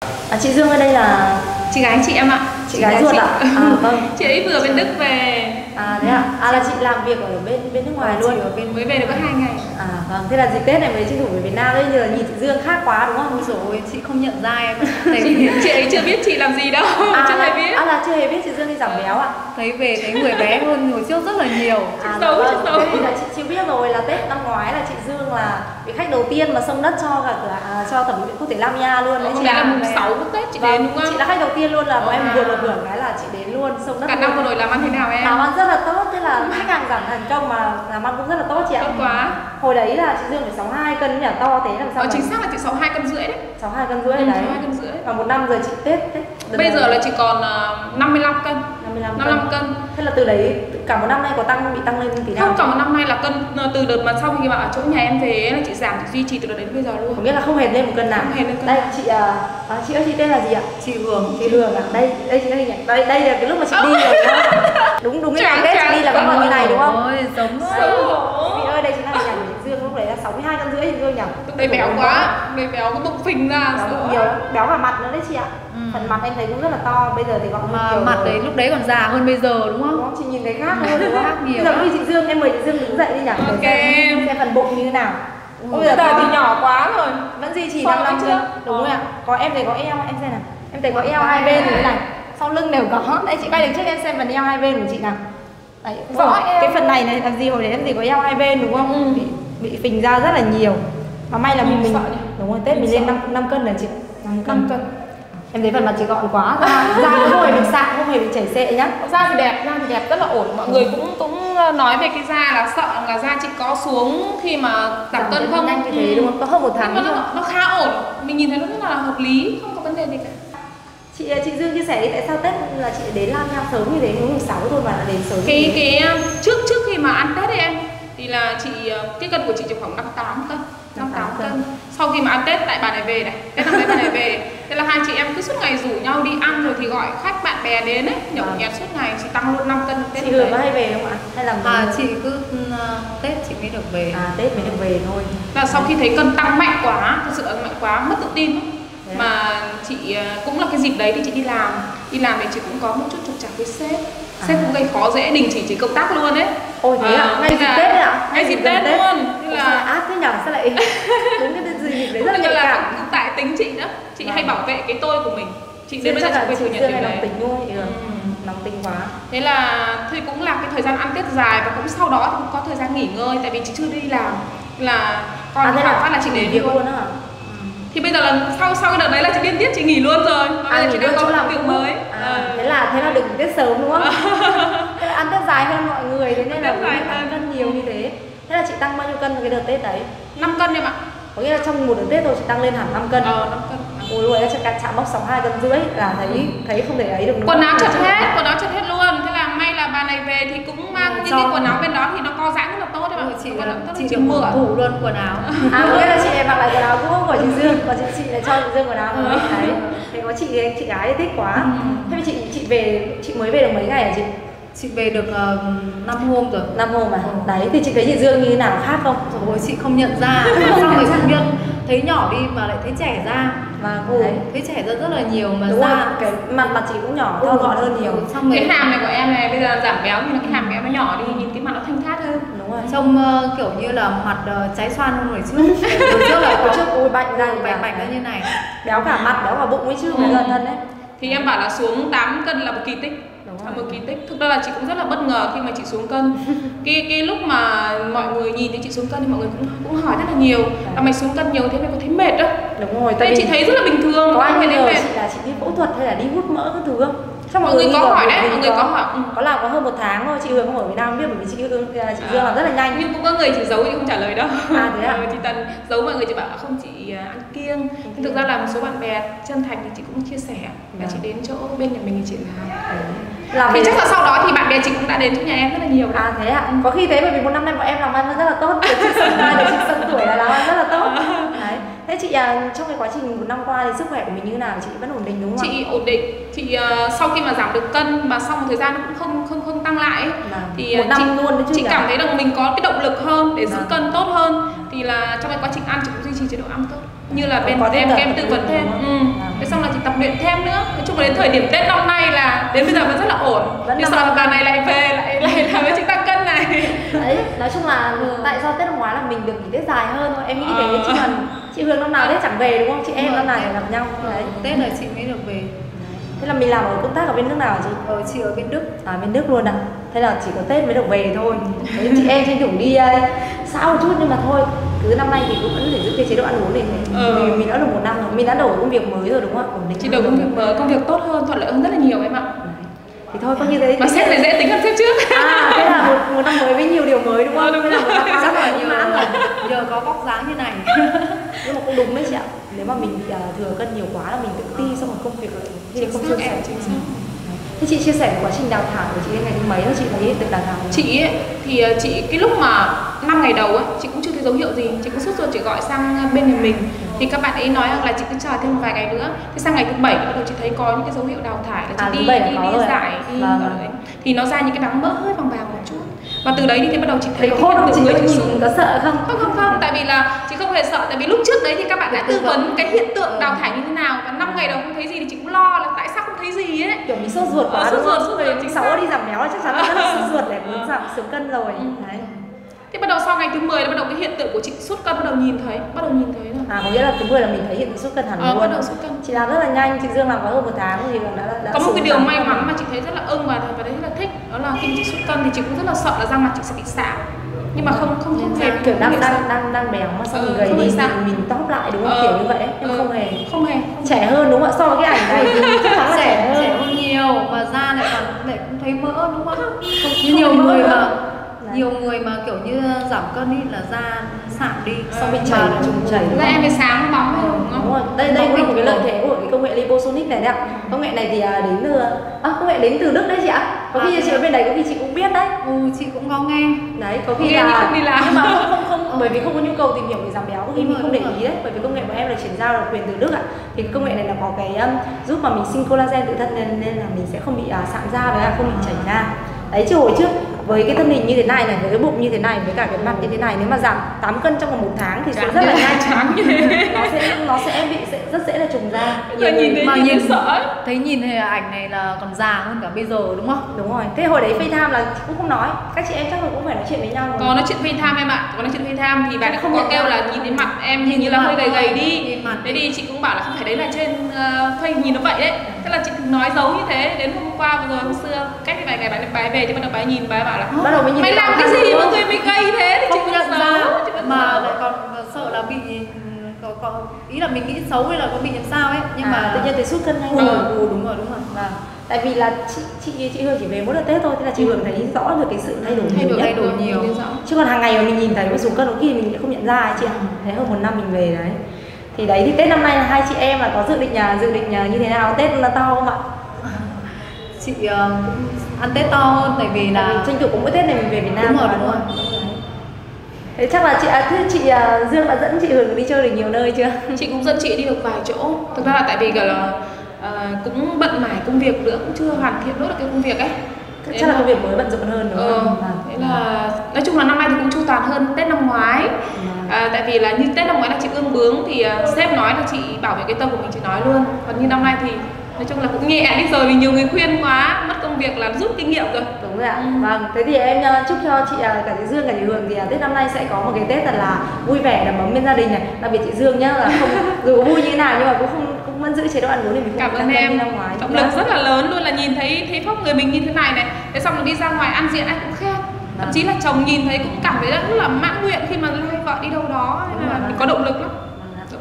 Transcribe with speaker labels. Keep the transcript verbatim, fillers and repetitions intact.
Speaker 1: À, chị Dương ở đây là
Speaker 2: chị gái chị em ạ.
Speaker 1: Chị, chị gái ruột ạ? À? À, vâng.
Speaker 2: Chị ấy vừa bên Đức về.
Speaker 1: À thế ạ? À là chị làm việc ở bên bên nước ngoài luôn.
Speaker 2: Chị ở bên mới về được có hai ngày.
Speaker 1: À vâng. Thế là dịp Tết này mới tranh thủ về Việt Nam đấy, như là nhìn chị Dương khác quá đúng không?
Speaker 3: Rồi chị không nhận ra em.
Speaker 2: chị, chị ấy chưa biết chị làm gì đâu.
Speaker 1: À,
Speaker 2: chưa hề biết.
Speaker 1: À là chưa hề biết chị Dương đi giảm béo ạ?
Speaker 3: Thấy về thấy người bé hơn hồi trước rất là nhiều.
Speaker 1: À,
Speaker 2: xấu,
Speaker 1: vâng.
Speaker 2: xấu.
Speaker 1: Thế thì là chị chưa biết rồi, là Tết năm ngoái là chị Dương là vị khách đầu tiên mà xông đất cho cả cửa à, cho thẩm mỹ viện quốc tế Lamia luôn đấy.
Speaker 2: Chị
Speaker 1: Chị
Speaker 2: là mùng sáu Tết chị
Speaker 1: vâng,
Speaker 2: đến đúng không?
Speaker 1: Chị là khách đầu tiên luôn, là bọn
Speaker 2: à.
Speaker 1: em vừa được hưởng cái là chị đến luôn xông đất.
Speaker 2: Cả năm vừa rồi làm ăn thế nào em?
Speaker 1: Làm ăn rất là tốt, thế là khách hàng giảm thành công mà làm ăn cũng rất là tốt chị ạ.
Speaker 2: Tốt quá.
Speaker 1: Hồi đấy là chị Dương phải sáu mươi hai cân nhỉ, to thế làm sao?
Speaker 2: Ờ, chính xác là chị sáu mươi hai cân rưỡi đấy.
Speaker 1: sáu mươi hai cân rưỡi
Speaker 2: ừ,
Speaker 1: đấy.
Speaker 2: sáu mươi hai cân rưỡi.
Speaker 1: Và một năm rồi chị Tết, Tết
Speaker 2: bây giờ là chị còn uh, năm mươi lăm cân.
Speaker 1: năm mươi lăm
Speaker 2: năm mươi lăm cân.
Speaker 1: Thế là từ đấy cả một năm nay có tăng bị tăng lên tí nào?
Speaker 2: Không, cả một năm nay là cân từ đợt mà sau khi mà ở chỗ nhà em về là chị giảm, chị duy trì từ đợt đến bây giờ luôn.
Speaker 1: Có nghĩa là không hề lên một cân nào.
Speaker 2: Không hề lên cân.
Speaker 1: Đây chị à, à, chị ơi, chị tên là gì ạ?
Speaker 3: Chị Hường.
Speaker 1: Chị Hường ạ. Đây đây chị đây đây đây là cái lúc mà chị đi rồi đúng không? Đúng đúng cái ngày Tết chị đi là vẫn còn như này đúng không?
Speaker 3: Ôi giống
Speaker 1: Đấy. Chị ơi, đây chính là hình ảnh của chị Dương lúc đấy là sáu mươi hai cân rưỡi chị Dương nhỉ?
Speaker 2: Lúc đấy béo quá, lúc đấy béo cái bụng phình ra.
Speaker 1: Béo bụng nhiều, béo cả mặt nữa đấy chị ạ. Ừ. Phần mặt em thấy cũng rất là to, bây giờ thì gọn
Speaker 3: mà
Speaker 1: nhiều
Speaker 3: mặt
Speaker 1: rồi.
Speaker 3: đấy lúc đấy còn già hơn bây giờ đúng không?
Speaker 1: Đúng không? Chị nhìn thấy khác luôn đúng không?
Speaker 3: Khác nhiều.
Speaker 1: Bây giờ khi chị Dương, em mời chị Dương đứng dậy đi nhỉ?
Speaker 2: Ok
Speaker 1: em. Xem phần bụng như thế nào.
Speaker 2: Ôi, bây giờ
Speaker 1: to
Speaker 2: thì nhỏ quá rồi.
Speaker 1: Vẫn duy trì năm mươi lăm cân. Đúng rồi ạ. Có em thấy có eo, em xem nào. Em thấy có eo hai bên như thế này. Sau lưng đều có. Đây chị quay được trước em xem phần eo hai bên của chị nào. Đấy, rõ eo. Cái phần này này làm gì hồi đấy em gì có eo hai bên đúng không? Ừ. Bị bị phình ra rất là nhiều. Mà may là mình mình đúng rồi, Tết mình lên năm cân là chị.
Speaker 2: năm cân.
Speaker 1: Em thấy phần mặt chị gọn quá, da da cũng không hề bị sạm, không hề bị chảy xệ nhá.
Speaker 2: Da thì đẹp, da thì đẹp rất là ổn. Mọi người cũng cũng nói về cái da là sợ là da chị có xuống khi mà giảm cân không?
Speaker 1: Nhanh như thế đúng không? Có hơn một tháng
Speaker 2: nhưng mà nó, nó khá ổn. Mình nhìn thấy nó rất là hợp lý, không có vấn đề gì cả.
Speaker 1: Chị chị Dương chia sẻ đi, tại sao Tết là chị đến Lamia sớm như thế, mùng sáu thôi mà đã đến sớm
Speaker 2: cái
Speaker 1: như thế?
Speaker 2: cái trước trước khi mà ăn Tết ấy em thì là chị cái cân của chị chỉ khoảng năm mươi tám cân. năm mươi tám cân. Sau khi mà ăn Tết tại bà này về này, Tết năm đấy bà này về, thế là hai chị em cứ suốt ngày rủ nhau đi ăn rồi thì gọi khách bạn bè đến ấy, nhậu nhẹt suốt ngày, chị tăng luôn năm cân Tết.
Speaker 1: Chị Hường có hay về không ạ? Hay làm gì?
Speaker 3: À chị cứ uh, Tết chị mới được về.
Speaker 1: À Tết mới được về thôi.
Speaker 2: Và sau khi thấy cân tăng mạnh quá, thực sự là mạnh quá, mất tự tin.
Speaker 1: Yeah.
Speaker 2: Mà chị cũng là cái dịp đấy thì chị đi làm, đi làm thì chị cũng có một chút trục trặc với sếp. Sếp à. cũng gây khó dễ, đình chỉ chị công tác luôn đấy.
Speaker 1: Ôi thế à? À ngay dịp Tết đấy ạ?
Speaker 2: Ngay dịp Tết luôn.
Speaker 1: Thế là sao lại ác thế nhỉ? Sao lại đúng cái dịp đấy rất là nhạy cảm.
Speaker 2: Tại tính chị đó, chị à. hay bảo vệ cái tôi của mình. Chị đến bây giờ chị phải thừa nhận điều
Speaker 1: này. Tính luôn chị Hường. Nóng tính quá.
Speaker 2: Thế là thì cũng là cái thời gian ăn Tết dài và cũng sau đó thì cũng có thời gian nghỉ ngơi, tại vì chị chưa đi làm là còn
Speaker 1: à,
Speaker 2: khoảng phát là chị đến
Speaker 1: việc luôn á.
Speaker 2: Thì bây giờ là sau sau cái đợt đấy là chị liên tiếp chị nghỉ luôn rồi. Và bây
Speaker 1: à,
Speaker 2: giờ chị đang có làm việc mới.
Speaker 1: À, à. Thế là thế là đừng Tết sớm đúng không? Thế là ăn Tết dài hơn mọi người, thế nên là ăn cân nhiều như thế. Thế là chị tăng bao nhiêu cân cái đợt Tết đấy?
Speaker 2: năm cân em ạ.
Speaker 1: Có nghĩa là trong một đợt Tết rồi chị tăng lên hẳn năm cân.
Speaker 2: Ờ, năm cân.
Speaker 1: Ôi ôi, chắc chạm mốc sáu mươi hai cân rưỡi là thấy thấy không thể ấy được nữa.
Speaker 2: Quần áo chật hết, quần áo chật hết luôn. Thế là may là bà này về thì cũng mang những cái quần áo bên đó thì nó co giãn rất là tốt đấy mà.
Speaker 3: Chị
Speaker 2: là
Speaker 3: chị, chị mượn thủ luôn quần áo.
Speaker 1: À có nghĩa là chị này mặc lại quần áo cũ của chị Dương, còn chị chị lại cho chị Dương quần áo mới. Đấy. Thế có chị chị gái thích quá. Thế chị chị về chị mới về được mấy ngày hả chị?
Speaker 3: Chị về được uh, năm hôm rồi.
Speaker 1: năm hôm mà. Ừ. Đấy thì chị thấy chị Dương như thế nào khác không?
Speaker 3: Rồi chị không nhận ra. Xong rồi công nhân thấy nhỏ đi mà lại thấy trẻ ra.
Speaker 1: Và
Speaker 3: ừ, thấy trẻ ra rất là nhiều mà
Speaker 1: đúng
Speaker 3: da
Speaker 1: rồi, cái mặt mặt chị cũng nhỏ, thon gọn hơn nhiều.
Speaker 2: Xong cái hàm này của em này bây giờ giảm béo nhưng mà cái hàm của em nó nhỏ đi, nhìn cái mặt nó thanh thoát hơn.
Speaker 1: Đúng rồi.
Speaker 3: Trông uh, kiểu như là mặt uh, trái xoan hơn hồi trước. Hồi trước là
Speaker 1: hồi trước ui bạch ra
Speaker 3: bạch bạch ra như này.
Speaker 1: Béo cả mặt, béo cả bụng ấy chứ, phải gần thân đấy.
Speaker 2: Thì em bảo là xuống tám cân là một kỳ tích. Là một kỳ tích. Thực ra là chị cũng rất là bất ngờ khi mà chị xuống cân. cái cái lúc mà mọi người nhìn thấy chị xuống cân thì mọi người cũng cũng hỏi rất là nhiều. Là mày xuống cân nhiều thế mày có thấy mệt đó?
Speaker 1: Đúng rồi.
Speaker 2: Tại chị thấy rất là bình thường.
Speaker 1: Có ai ngờ chị là chị đi phẫu thuật hay là đi hút mỡ các thứ không?
Speaker 2: Xong mọi, mọi người có hỏi đấy, mọi người có hỏi. Ừ.
Speaker 1: Có làm có hơn một tháng thôi, chị Hường không ở Việt Nam không biết bởi vì chị Hương chị Dương làm rất là nhanh.
Speaker 2: Nhưng cũng có người chỉ giấu chứ không trả lời đâu.
Speaker 1: À thế à?
Speaker 2: Chị Tần giấu mọi người, chị bảo không chị ăn kiêng. Nhưng thực ra là một số bạn bè chân thành thì chị cũng chia sẻ là chị đến chỗ bên nhà mình thì chị làm. Làm thì chắc là sau đó thì bạn bè chị cũng đã đến chỗ nhà em rất là nhiều.
Speaker 1: À thế ạ? À? Có khi thế bởi vì một năm nay bọn em làm ăn rất là tốt, để chị sân để chị sân tuổi là làm ăn rất là tốt. Đấy. Thế chị à, trong cái quá trình một năm qua thì sức khỏe của mình như nào? Chị vẫn ổn định đúng không ạ?
Speaker 2: Chị ổn định. Chị uh, sau khi mà giảm được cân mà sau một thời gian nó cũng không không không tăng lại ấy, thì
Speaker 1: một năm
Speaker 2: chị,
Speaker 1: luôn đấy chứ.
Speaker 2: Chị cảm thấy rằng mình có cái động lực hơn để giữ
Speaker 1: à.
Speaker 2: cân tốt hơn. Thì là trong cái quá trình ăn chị cũng duy trì chế độ ăn tốt. Như là bên em em tư vấn thêm. Ừ. Thế xong là chị luyện thêm nữa. Nói chung là đến thời điểm Tết năm nay là đến bây giờ vẫn rất là ổn.
Speaker 1: Vẫn
Speaker 2: Nhưng sợ là bà này lại về lại lại làm với chị tăng cân này.
Speaker 1: Đấy, nói chung là tại do Tết năm ngoái là mình được nghỉ Tết dài hơn thôi, em nghĩ thế. Chứ còn chị Hương năm nào Tết chẳng về đúng không? Chị em năm nào để gặp nhau. Đấy.
Speaker 3: Tết là chị mới được về.
Speaker 1: Thế là mình làm ở công tác ở bên nước nào hả chị?
Speaker 3: Ờ, chị ở bên Đức.
Speaker 1: À, bên Đức luôn ạ. À? Thế là chỉ có Tết mới được về thôi. Thế chị em tranh thủ đi uh, xa một chút nhưng mà thôi. Cứ năm nay thì cũng vẫn phải giữ cái chế độ ăn uống để ừ. mình, mình đã được một năm rồi. Mình đã đổi công việc mới rồi đúng không ạ? Ổn định.
Speaker 2: Chị đổi công việc mới, công việc tốt hơn, thuận lợi hơn rất là nhiều em ạ.
Speaker 1: Thì thôi coi như thế.
Speaker 2: Mà sếp này dễ tính hơn sếp trước.
Speaker 1: À, thế là một, một năm mới với nhiều điều mới đúng không?
Speaker 2: Ừ, đúng
Speaker 1: thế là một năm rất là nhiều mãn rồi.
Speaker 3: Giờ có vóc dáng như này.
Speaker 1: Nhưng mà cũng đúng đấy chị ạ. Nếu mà mình bị uh, thừa cân nhiều quá là mình tự ti xong rồi công việc lại
Speaker 2: thì không suôn sẻ.
Speaker 1: Thế chị chia sẻ quá trình đào thải của chị đến ngày thứ mấy đó chị thấy tự đào thải?
Speaker 2: Chị ấy, thì chị cái lúc mà năm ngày đầu ấy chị cũng chưa thấy dấu hiệu gì, chị cũng sốt ruột chị gọi sang bên nhà mình thì các bạn ấy nói là chị cứ chờ thêm vài ngày nữa. Thế sang ngày thứ bảy bắt đầu chị thấy có những cái dấu hiệu đào thải là chị à, đi đi, đi, đi giải đi vâng. Đấy. Thì nó ra những cái đám mỡ hơi vàng vàng một chút. Và từ đấy thì bắt đầu chị thấy
Speaker 1: cái hiện tượng mới chị nhìn có sợ không?
Speaker 2: Không không không, tại vì là chị không hề sợ, tại vì lúc trước đấy thì các bạn đã tư vấn cái hiện tượng đào thải như thế nào và năm ngày đầu không thấy gì thì chị cũng lo là tại sao không thấy gì ấy.
Speaker 1: Kiểu mình sốt ruột quá
Speaker 2: ờ,
Speaker 1: đúng
Speaker 2: ruột,
Speaker 1: không? Rồi chị Sáu đi giảm béo là chắc chắn là rất là sốt ruột để muốn giảm xuống cân rồi.
Speaker 2: Ừ. Đấy. Thế bắt đầu sau ngày thứ mười là bắt đầu cái hiện tượng của chị sút cân bắt đầu nhìn thấy, bắt đầu nhìn thấy rồi.
Speaker 1: À, có nghĩa là thứ mười là mình thấy hiện tượng sút cân hẳn
Speaker 2: ờ,
Speaker 1: luôn.
Speaker 2: Bắt đầu sút cân.
Speaker 1: Chị làm rất là nhanh, chị Dương làm có hơn một tháng thì đã, đã, đã
Speaker 2: có một cái điều may mắn mà chị thấy rất là ưng và và đấy rất là thích, đó là khi chị sút cân thì chị cũng rất là sợ là răng mặt chị sẽ bị sạm. Nhưng mà không không không hề
Speaker 1: kiểu đang đang đang đang béo mà xong mình gầy đi mình, mình tóp lại đúng không? Ờ, kiểu như vậy nhưng
Speaker 2: ờ,
Speaker 1: không hề
Speaker 2: không hề
Speaker 1: trẻ hơn đúng không ạ? So với cái ảnh này thì chắc chắn là trẻ hơn
Speaker 3: trẻ hơn nhiều và da lại còn lại cũng thấy mỡ đúng không? Không, không nhiều người mà nhiều người mà kiểu như giảm cân đi là da sạm đi
Speaker 1: xong bị chảy trùng chảy
Speaker 2: da em cái sáng bóng ừ, đúng không?
Speaker 1: Đúng rồi. Đây đây cũng là một cái lợi thế của cái công nghệ Liposonic này đấy ạ. Công nghệ này thì đến từ à, công nghệ đến từ Đức đấy chị ạ. Có khi à, chị ở bên đấy có khi chị cũng biết đấy.
Speaker 3: Ừ, chị cũng có nghe.
Speaker 1: Đấy, có khi
Speaker 2: nghe
Speaker 1: là
Speaker 2: không đi làm.
Speaker 1: Nhưng mà không không không ừ. bởi vì không có nhu cầu tìm hiểu về giảm béo, có khi mình không để ý đấy. Bởi vì công nghệ của em là chuyển giao độc quyền từ Đức ạ. Thì cái công nghệ này là có cái um, giúp mà mình sinh collagen tự thân nên nên là mình sẽ không bị uh, sạm da và không bị chảy da. Đấy, chứ hồi trước với cái thân hình như thế này này, với cái bụng như thế này, với cả cái mặt như thế này, nếu mà giảm tám cân trong vòng một tháng thì sẽ rất là nhanh. nó sẽ nó sẽ bị sẽ rất dễ là trùng da.
Speaker 2: Nhiều nhìn người, mà nhìn, nhìn sợ
Speaker 3: thấy nhìn hình ảnh này là còn già hơn cả bây giờ đúng không?
Speaker 1: Đúng rồi. Thế hồi đấy FaceTime là cũng không nói, các chị em chắc là cũng phải nói chuyện với nhau.
Speaker 2: Có nói chuyện FaceTime em ạ, có nói chuyện FaceTime thì bạn ấy không có kêu là nhìn đến mặt em hình như là hơi gầy gầy đi. Thế thì chị cũng bảo là không phải đấy là trên uh, Face nhìn nó vậy đấy. Thế là chị nói giấu như thế, đến hôm qua vừa rồi hôm xưa cách vài ngày bạn ấy về thì bắt đầu bà ấy nhìn bà ấy bảo là
Speaker 1: bắt đầu mới nhìn
Speaker 2: mày làm cái gì mà người mày gầy thế thì chị
Speaker 3: không nhận ra mà lại còn sợ là bị có, có ý là mình nghĩ xấu hay là có bị làm sao ấy nhưng à, mà
Speaker 1: tự nhiên thấy sút cân nhanh
Speaker 3: hơn. Ừ, ừ, đúng rồi đúng rồi.
Speaker 1: Vâng. Tại vì là chị chị chị Hương chỉ về mỗi đợt Tết thôi, thế là chị Hương thấy rõ được cái sự thay đổi
Speaker 2: thay đổi,
Speaker 1: nhiều,
Speaker 2: thay đổi nhiều.
Speaker 1: Chứ còn hàng ngày mà mình nhìn thấy mà xuống cân có khi mình lại không nhận ra ấy, chị ạ. Thế hơn một năm mình về đấy. Thì đấy thì Tết năm nay là hai chị em là có dự định nhà dự định nhà như thế nào? Tết là to không ạ?
Speaker 3: Chị uh, cũng ăn Tết to hơn tại vì là
Speaker 1: mình tranh thủ cũng mỗi Tết này mình về Việt Nam.
Speaker 3: Đúng rồi, đúng rồi.
Speaker 1: Thế chắc là chị à, thế chị uh, Dương đã dẫn chị Hương đi chơi được nhiều nơi chưa?
Speaker 2: Chị cũng dẫn chị đi được vài chỗ. Thực ra là tại vì cả là uh, cũng bận mải công việc nữa, cũng chưa hoàn thiện nốt được cái công việc ấy.
Speaker 1: Thế chắc là công việc mới bận rộn hơn đúng không?
Speaker 2: Ờ, thế là nói chung là năm nay thì cũng chu toàn hơn Tết năm ngoái. À, tại vì là như Tết năm ngoái là chị ương bướng thì uh, sếp nói là chị bảo vệ cái tâm của mình, chị nói luôn. Còn như năm nay thì nói chung là cũng nhẹ đi rồi vì nhiều người khuyên quá, mất công việc là rút kinh nghiệm rồi.
Speaker 1: Đúng rồi ạ. Ừ. Vâng, thế thì em uh, chúc cho chị uh, cả chị Dương cả chị Hương thì uh, Tết năm nay sẽ có một cái Tết thật là vui vẻ, đầm ấm bên gia đình này. Đặc biệt chị Dương nhá, là không dù có vui như thế nào nhưng mà cũng không cũng vẫn giữ chế độ ăn uống để mình
Speaker 2: cảm ơn em. Động lực rất là lớn luôn là nhìn thấy thấy vóc người mình như thế này này, thế xong rồi đi ra ngoài ăn diện anh cũng khen. Thậm chí là chồng nhìn thấy cũng cảm thấy rất là mãn nguyện khi mà lai vợ đi đâu đó, nên là mình có động lực lắm.